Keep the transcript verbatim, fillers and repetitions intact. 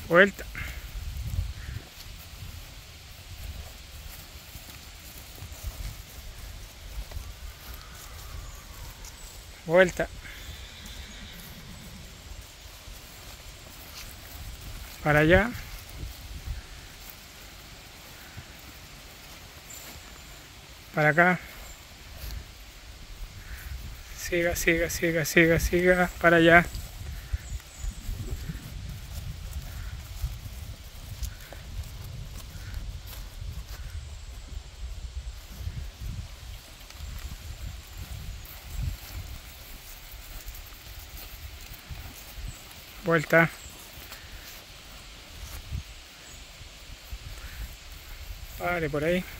Vuelta. Vuelta. Para allá. Para acá. Siga, siga, siga, siga, siga. Para allá. Vuelta. Vale, por ahí.